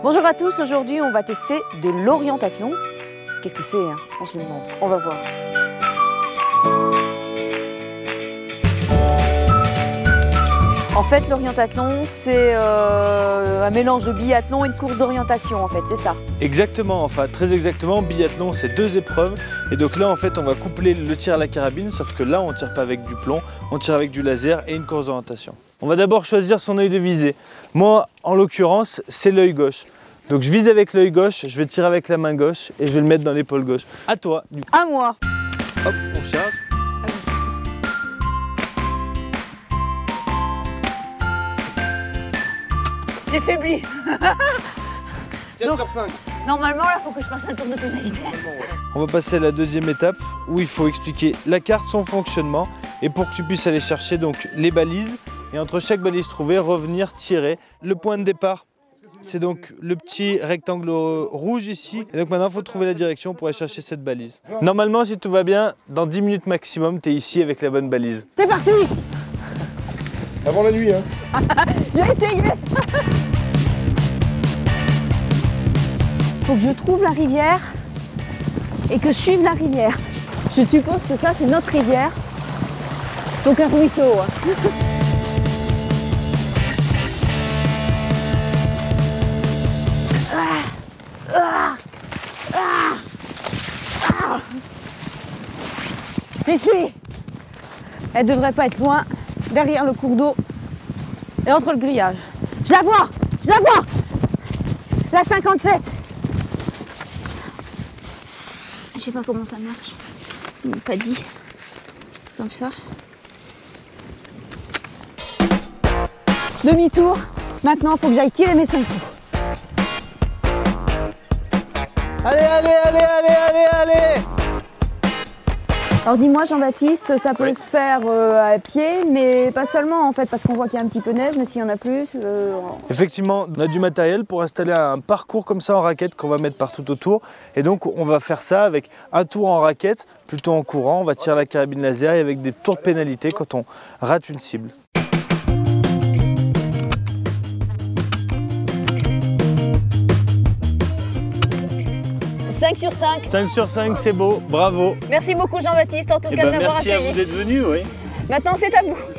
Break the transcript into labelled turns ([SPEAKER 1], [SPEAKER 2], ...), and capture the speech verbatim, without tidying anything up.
[SPEAKER 1] Bonjour à tous, aujourd'hui on va tester de l'orientathlon. Qu'est-ce que c'est hein? On se le demande, on va voir. En fait, l'orientathlon, c'est euh, un mélange de biathlon et de course d'orientation, en fait, c'est ça?
[SPEAKER 2] Exactement, enfin très exactement, biathlon c'est deux épreuves. Et donc là en fait on va coupler le tir à la carabine, sauf que là on tire pas avec du plomb, on tire avec du laser et une course d'orientation. On va d'abord choisir son œil de visée. Moi en l'occurrence c'est l'œil gauche. Donc je vise avec l'œil gauche, je vais tirer avec la main gauche et je vais le mettre dans l'épaule gauche. À toi du coup.
[SPEAKER 1] À moi.
[SPEAKER 2] Hop, on charge.
[SPEAKER 1] J'ai faibli.
[SPEAKER 2] quatre sur cinq.
[SPEAKER 1] Normalement, là, il faut que je fasse un tour de pénalité.
[SPEAKER 2] On va passer à la deuxième étape où il faut expliquer la carte, son fonctionnement et pour que tu puisses aller chercher donc les balises et entre chaque balise trouvée, revenir tirer. Le point de départ, c'est donc le petit rectangle rouge ici. Et donc maintenant, il faut trouver la direction pour aller chercher cette balise. Normalement, si tout va bien, dans dix minutes maximum, tu es ici avec la bonne balise.
[SPEAKER 1] C'est parti.
[SPEAKER 2] Avant la nuit, hein.
[SPEAKER 1] Je vais essayer. Faut que je trouve la rivière et que je suive la rivière. Je suppose que ça, c'est notre rivière. Donc un ruisseau. Hein. Ah, ah, ah, ah. J'y suis. Elle devrait pas être loin, derrière le cours d'eau et entre le grillage. Je la vois, je la vois. La cinquante-sept. Je sais pas comment ça marche. Ils m'ont pas dit. Comme ça. Demi-tour. Maintenant, il faut que j'aille tirer mes cinq coups.
[SPEAKER 2] Allez, allez, allez, allez, allez, allez.
[SPEAKER 1] Alors dis-moi Jean-Baptiste, ça peut
[SPEAKER 2] oui.
[SPEAKER 1] se faire euh, à pied, mais pas seulement en fait, parce qu'on voit qu'il y a un petit peu de neige, mais s'il y en a plus... Euh...
[SPEAKER 2] Effectivement, on a du matériel pour installer un parcours comme ça en raquette qu'on va mettre partout autour. Et donc on va faire ça avec un tour en raquette, plutôt en courant, on va tirer la carabine laser et avec des tours de pénalité quand on rate une cible.
[SPEAKER 1] cinq sur cinq.
[SPEAKER 2] cinq sur cinq, c'est beau, bravo.
[SPEAKER 1] Merci beaucoup Jean-Baptiste, en tout
[SPEAKER 2] Et
[SPEAKER 1] cas
[SPEAKER 2] ben
[SPEAKER 1] de m'avoir
[SPEAKER 2] merci
[SPEAKER 1] accueilli.
[SPEAKER 2] à vous d'être venu, oui.
[SPEAKER 1] Maintenant c'est à vous.